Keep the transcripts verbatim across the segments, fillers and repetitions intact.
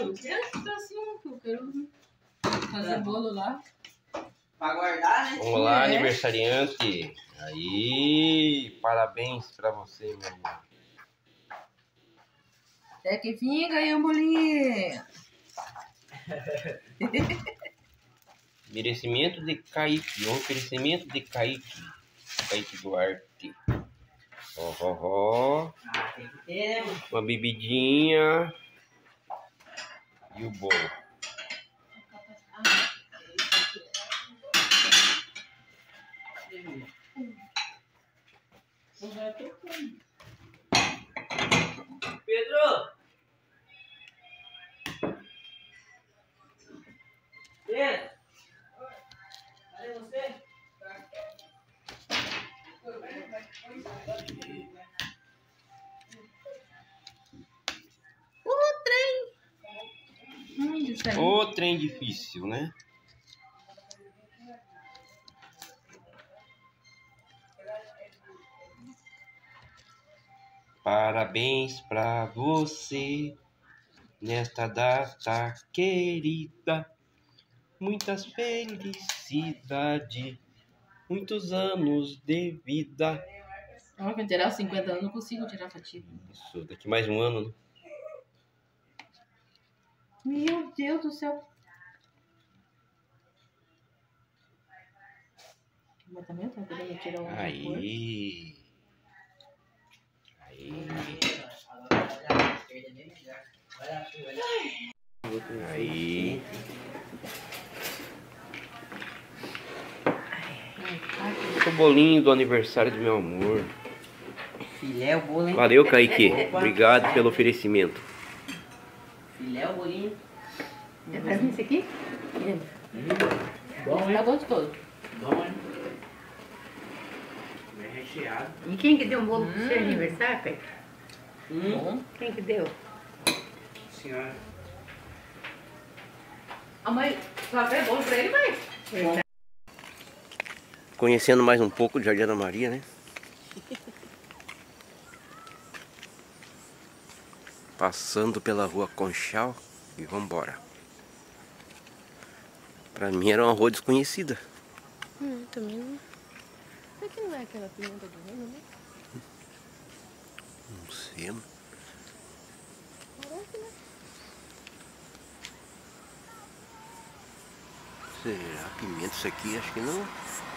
Eu quero que tá assim, eu quero fazer bolo lá. Pra guardar, né? Vamos lá, É. aniversariante. Aí, parabéns pra você, meu amor. Até que fim ganhei um bolinho. Merecimento de Kaique. Oferecimento de Kaique. Kaique Duarte. Ó, ó, ó. Ah, tem que ter, né, mano? Uma bebidinha. E o bolo. Pedro! Pedro! Cadê você? O trem. Hum, isso aí. O trem difícil, né? Parabéns pra você nesta data querida. Muitas felicidades, muitos anos de vida. Ó, quando tirar os cinquenta anos, não consigo tirar fatiga. Isso, daqui mais um ano, né? Meu Deus do céu. Mas também tá querendo tirar o Aí. Aí. Aí. O bolinho do aniversário do meu amor. Filé, o bolo, hein? Valeu, Kaique. Obrigado pelo oferecimento. Filé, o bolinho. Faz isso aqui? Bom, hein? Tá gostoso. Bom, hein? Bem recheado. E quem que deu um bolo pro seu aniversário, Pai? Hum. Quem que deu? Senhora. A mãe, só fez bolo pra ele, mãe? Conhecendo mais um pouco de Jardim da Maria, né? Passando pela rua Conchal e vambora. Pra mim era uma rua desconhecida. Hum, também não. Será que não é aquela pimenta do reino, né? Não sei, mano. Parece, né? Será pimenta isso aqui? Acho que não.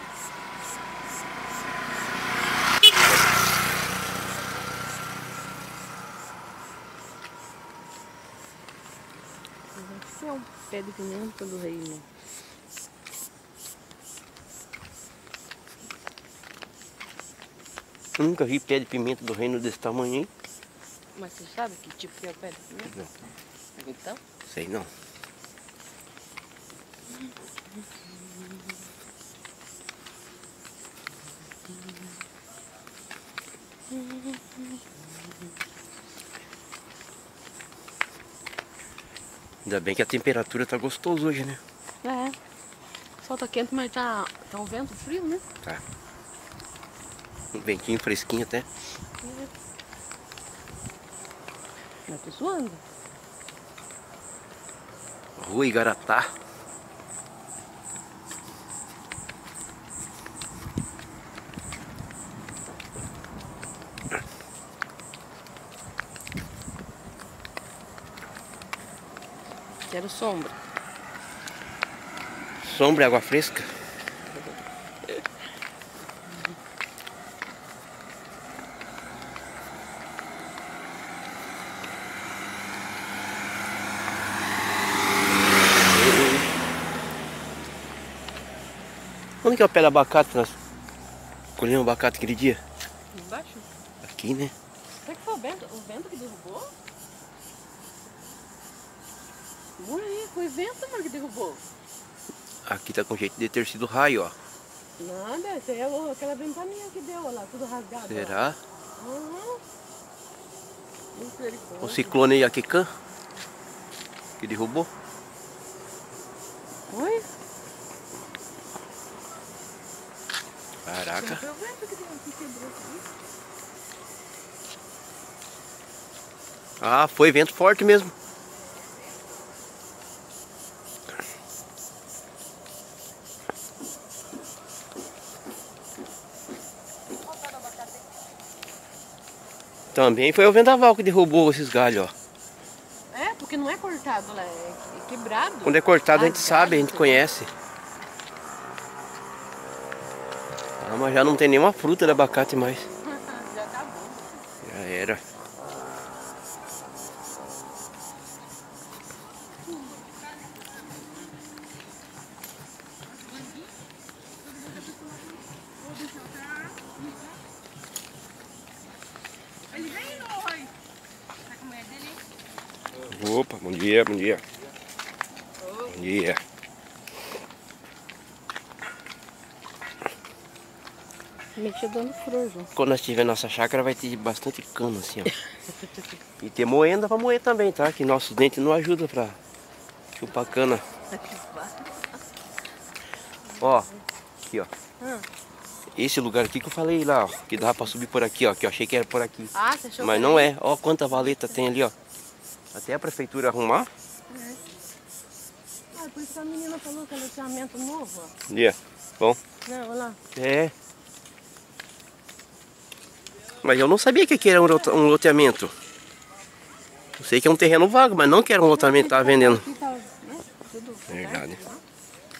Esse é um pé de pimenta do reino. Eu nunca vi pé de pimenta do reino desse tamanho, hein? Mas você sabe que tipo que é o pé de pimenta? Não. Então? Sei não. Ainda bem que a temperatura tá gostosa hoje, né? É. O sol tá quente, mas tá, tá um vento frio, né? Tá. Um ventinho fresquinho até. Eu tô suando. Rua Igaratá. Quero sombra. Sombra e água fresca. Onde que é o pé do abacate? Nós colhemos abacate aquele dia? Embaixo? Aqui, né? Será que foi o vento, o vento que derrubou? Ué, foi o vento, mano, que derrubou. Aqui tá com jeito de ter sido raio, ó. Nada, essa é o- aquela ventania que deu, olha lá, tudo rasgado. Será? Uhum. O ciclone aí, Akikan? Que derrubou? Oi? Caraca. Foi o vento que deu, que quebrou aqui. Ah, foi vento forte mesmo. Também foi o vendaval que derrubou esses galhos, ó. É, porque não é cortado lá, é quebrado. Quando é cortado a gente Ah, sabe, a galho, gente conhece. Ah, mas já não tem nenhuma fruta de abacate mais. Já tá bom. Já era. Ele vem não, Roy? Tá com medo dele? Opa, bom dia, bom dia. Bom dia. Mexeu dando flor, João. Quando nós tiver nossa chácara vai ter bastante cano assim, ó. E ter moenda pra moer também, tá? Que nossos dentes não ajudam pra chupar cana. Ó, aqui ó. Hum. Esse lugar aqui que eu falei lá, ó. Que dava pra subir por aqui, ó. Que eu achei que era por aqui. Ah, você achou Mas que não era? é. Ó quanta valeta tem ali, ó. Até a prefeitura arrumar. Ah, por isso a menina falou que é loteamento novo, ó. Ali, ó. Bom. Não, olha lá. É. Mas eu não sabia que aqui era um lote- um loteamento. Eu sei que é um terreno vago, mas não que era um loteamento, tava vendendo. Aqui tá, né? Tudo Verdade. certo, né?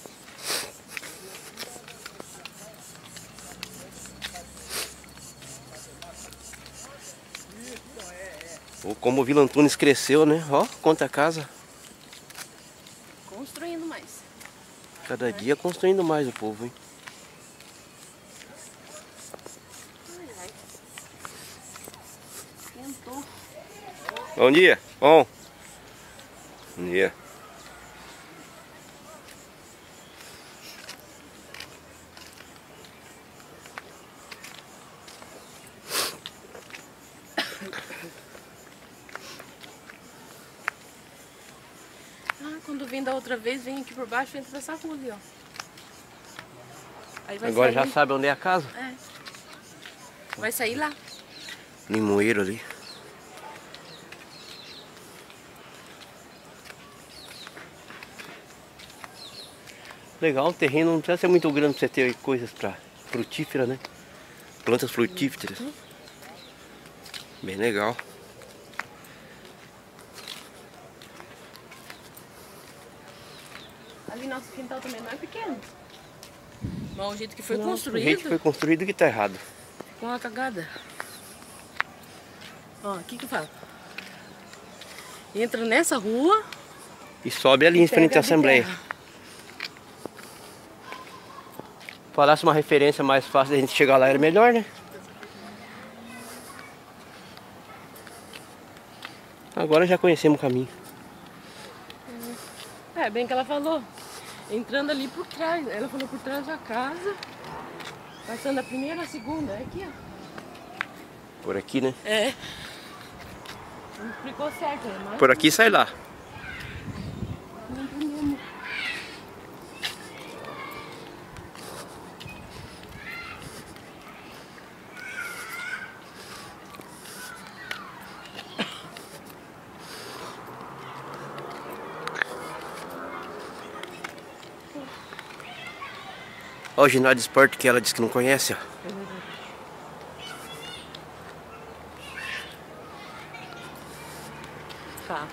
Ou como o Vila Antunes cresceu, né? Ó, quanta casa. Construindo mais. Cada dia construindo mais o povo, hein? Ai, ai. Tentou. Bom dia. Bom. Bom dia. Ah, quando vem da outra vez, vem aqui por baixo e entra nessa rua ali, ó. Aí vai Agora sair, já sabe onde é a casa? É. Vai sair lá. Limoeiro ali. Legal, o terreno não precisa ser muito grande pra você ter coisas pra frutífera, né? Plantas frutíferas. Bem legal. Ali nosso quintal também não é pequeno. Mas o jeito que foi Não, construído, O jeito que foi construído que tá errado. com uma cagada. Ó, o que que fala? Entra nessa rua. E sobe ali em frente pega à de Assembleia. terra. Falasse uma referência mais fácil da gente chegar lá era melhor, né? Agora já conhecemos o caminho. É, bem que ela falou. Entrando ali por trás. Ela falou por trás da casa. Passando a primeira, a segunda. É aqui, ó. Por aqui, né? É. Não explicou certo, né? Mas Por aqui sai lá. não entendemos. Ó o ginásio de esporte que ela disse que não conhece, ó. Tá.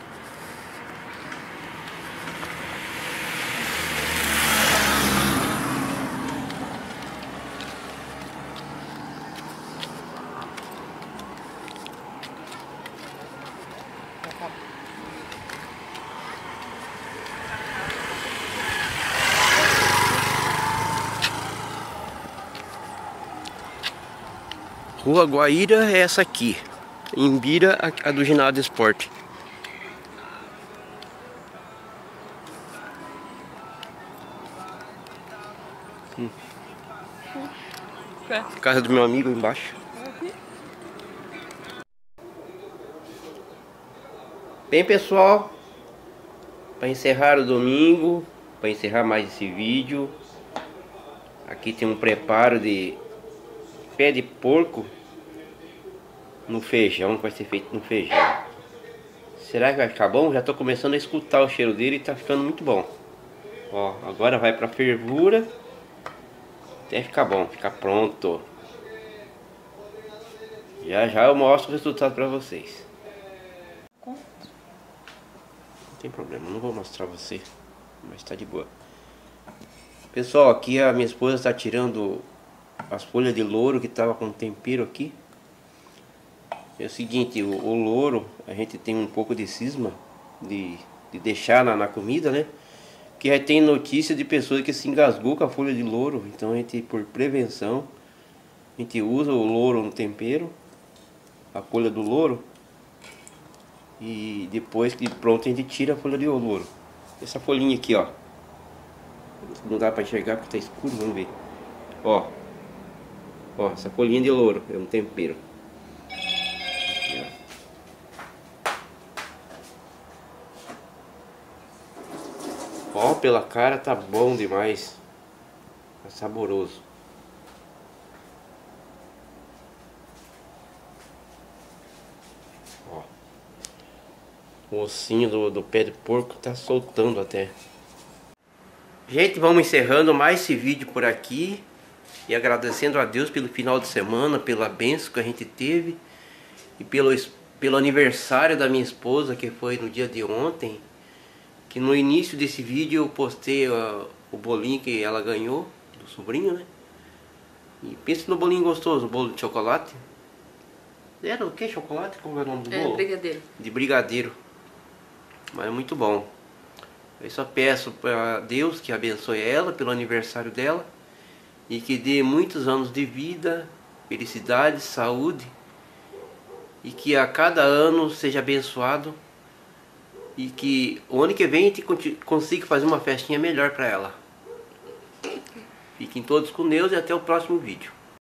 Rua Guaíra é essa aqui. Imbira, a, a do ginásio de esporte. Hum. É. Casa do meu amigo embaixo. Bem, pessoal, para encerrar o domingo, para encerrar mais esse vídeo, aqui tem um preparo de pé de porco no feijão, que vai ser feito no feijão. Será que vai ficar bom? Já tô começando a escutar o cheiro dele e tá ficando muito bom. Ó, agora vai pra fervura até ficar bom, ficar pronto. Já já eu mostro o resultado pra vocês. Não tem problema, não vou mostrar você, mas tá de boa. Pessoal, aqui a minha esposa está tirando as folhas de louro que tava com tempero aqui. É o seguinte, o, o louro, a gente tem um pouco de cisma de, de deixar na, na comida, né? Que já tem notícia de pessoas que se engasgou com a folha de louro. Então a gente, por prevenção, a gente usa o louro no tempero, a folha do louro, e depois que pronto a gente tira a folha de louro. Essa folhinha aqui, ó, não dá pra enxergar porque tá escuro, vamos ver. Ó, ó, essa folhinha de louro é um tempero. Ó, pela cara tá bom demais. Tá saboroso. Ó, o ossinho do, do pé de porco tá soltando até. Gente, vamos encerrando mais esse vídeo por aqui. E agradecendo a Deus pelo final de semana, pela bênção que a gente teve. E pelo, pelo aniversário da minha esposa, que foi no dia de ontem. Que no início desse vídeo eu postei uh, o bolinho que ela ganhou, do sobrinho, né? E pensa no bolinho gostoso, bolo de chocolate. Era o que? Chocolate? Como é o nome do bolo? É, brigadeiro. De brigadeiro. Mas é muito bom. Eu só peço para Deus que abençoe ela pelo aniversário dela. E que dê muitos anos de vida, felicidade, saúde. E que a cada ano seja abençoado. E que o ano que vem a gente consiga fazer uma festinha melhor para ela. Fiquem todos com Deus e até o próximo vídeo.